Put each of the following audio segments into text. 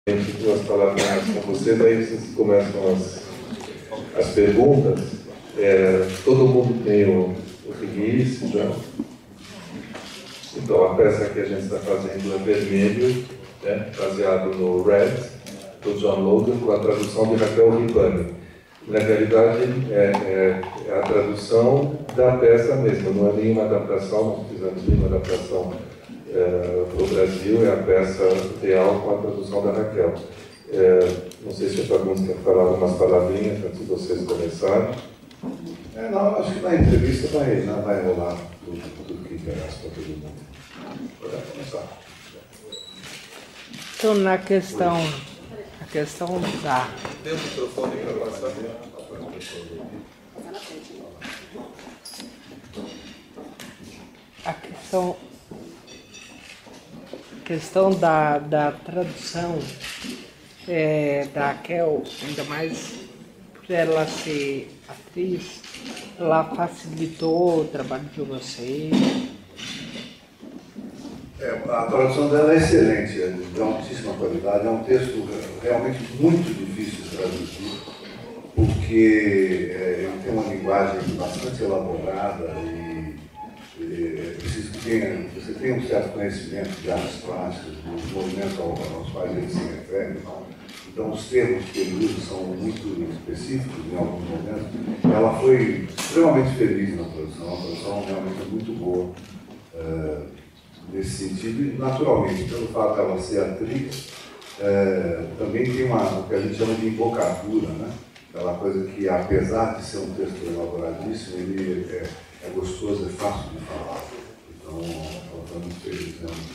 Duas palavrinhas com você, daí vocês começam as perguntas. Todo mundo tem o release já. Então, a peça que a gente está fazendo é Vermelho, né, baseado no Red, do John Logan, com a tradução de Raquel Ribani. Na realidade, é a tradução da peça mesmo, não é nenhuma adaptação, não fizemos nenhuma adaptação para o Brasil, é a peça real com a tradução da Raquel. Não sei se o Fagundes quer falar algumas palavrinhas antes de vocês começarem. Não, acho que na entrevista vai rolar tudo que interessa para todo mundo. Pode começar. Então, na questão da... Tem um microfone para passar. A questão da tradução da Raquel, ainda mais por ela ser atriz, ela facilitou o trabalho de vocês? A tradução dela é excelente, é de altíssima qualidade. É um texto realmente muito difícil de traduzir, porque ele tem uma linguagem bastante elaborada e preciso que você tenha um certo conhecimento de artes plásticas, dos movimentos aos quais ele se refere. Então, os termos que ele usa são muito específicos em alguns momentos. Ela foi extremamente feliz na tradução, a tradução realmente é muito boa nesse sentido. E, naturalmente, pelo fato de ela ser atriz, também tem o que a gente chama de embocadura, né? Aquela coisa que, apesar de ser um texto elaboradíssimo, ele é gostoso, é fácil de falar. Então, ela está muito feliz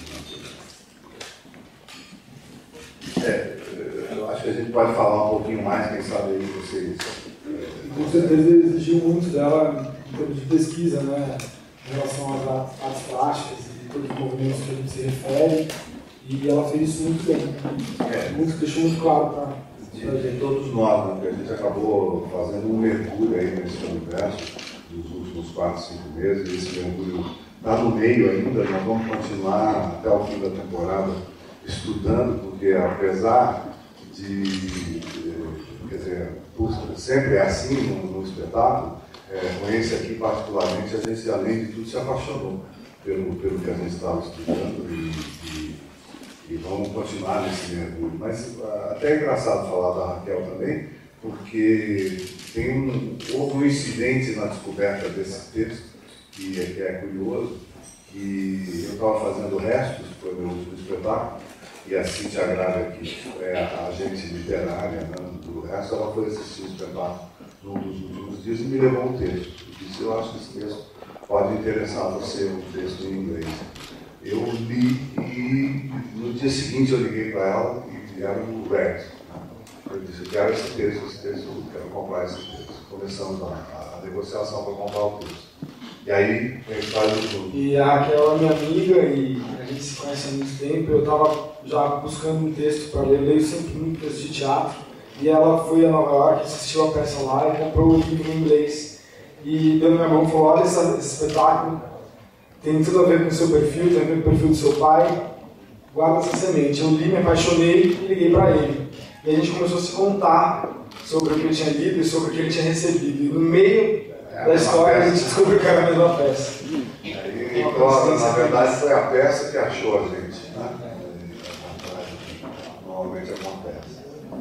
eu acho que a gente pode falar um pouquinho mais, quem sabe aí vocês. Com certeza ele exigiu muito dela em termos de pesquisa, né, em relação às artes plásticas e todos os movimentos que a gente se refere, e ela fez isso muito bem, deixou muito claro para a gente. Todos nós, né, porque a gente acabou fazendo um mergulho aí nesse universo nos últimos 4, 5 meses, e esse mergulho está no meio ainda, nós vamos continuar até o fim da temporada estudando, porque apesar de, quer dizer, sempre é assim no espetáculo, com esse aqui particularmente, a gente, além de tudo, se apaixonou pelo que a gente estava estudando e vamos continuar nesse mergulho. Mas até é engraçado falar da Raquel também, porque houve um incidente na descoberta desse texto, que é curioso, que eu estava fazendo restos, foi meu último espetáculo, e a Cíntia Agraria, que é a agente literária, né, do resto, ela foi assistir o espetáculo num dos últimos dias e me levou um texto. Eu disse, eu acho que esse texto pode interessar você, um texto em inglês. Eu li e no dia seguinte eu liguei para ela e era um Red. Eu disse, eu quero esse texto, eu quero comprar esse texto. Começamos a negociação para comprar o texto. E aí, a gente faz tudo. E a Raquel é minha amiga e a gente se conhece há muito tempo. Eu estava já buscando um texto para ler, eu leio sempre muito texto de teatro. E ela foi a Nova York, assistiu a peça lá e comprou o livro em inglês. E deu na minha mão e falou, olha esse espetáculo, tem tudo a ver com o seu perfil, tem a ver com o perfil do seu pai, guarda essa semente. Eu li, me apaixonei e liguei para ele. E a gente começou a se contar sobre o que ele tinha lido e sobre o que ele tinha recebido. E no meio da história a gente descobriu que era a mesma peça. Então, na verdade, foi a peça que achou a gente, né? Normalmente acontece.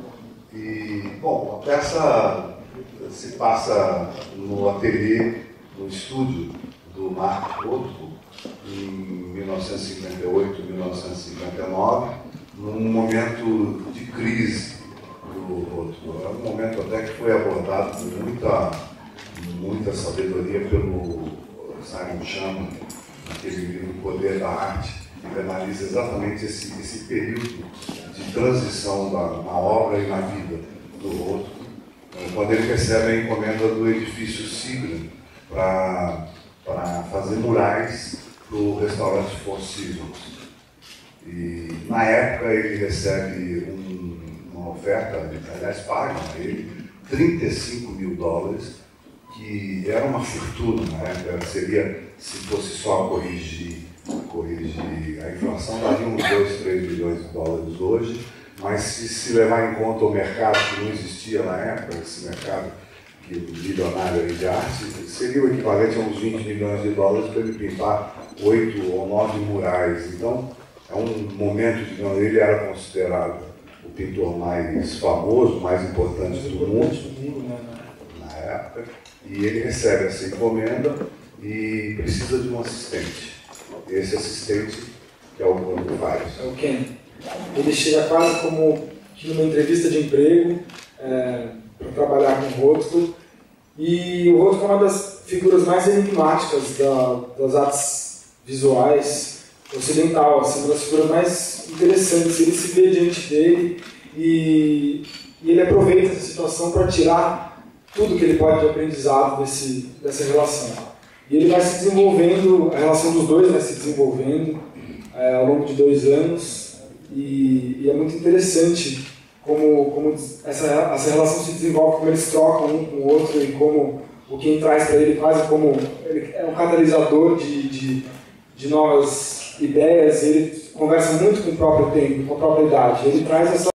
E, bom, a peça se passa no ateliê, no estúdio do Mark Rothko, em 1958, 1959, num momento de crise do Rothko. É um momento até que foi abordado com muita sabedoria pelo Simon Chama, naquele livro O Poder da Arte, que analisa exatamente esse período de transição na obra e na vida do Rothko, quando ele recebe a encomenda do edifício Seagram para fazer murais para o restaurante Four Seasons. E na época ele recebe uma oferta, aliás pagam a ele $35 mil, que era uma fortuna na época. Seria, se fosse só corrigir a inflação, daria uns 2, 3 milhões de dólares hoje, mas se levar em conta o mercado que não existia na época, esse mercado milionário de arte, seria o equivalente a uns 20 milhões de dólares para ele pintar 8 ou 9 murais. Então, é um momento, digamos, ele era considerado o pintor mais famoso, mais importante do mundo na época, e ele recebe essa encomenda e precisa de um assistente. Esse assistente que é o Bruno Fares. É o Ken. Ele chega quase como que numa entrevista de emprego para trabalhar com o Rothko. E o Rothko é uma das figuras mais enigmáticas das artes visuais ocidental, assim, uma das figuras mais interessantes. Ele se vê diante dele e ele aproveita essa situação para tirar tudo que ele pode de aprendizado dessa relação. E ele vai se desenvolvendo, a relação dos dois vai se desenvolvendo ao longo de 2 anos, e é muito interessante como essa relação se desenvolve, como eles trocam um com o outro, e como o Ken traz para ele quase como ele é um catalisador de novas ideias. Ele conversa muito com o próprio tempo, com a própria idade. Ele traz essa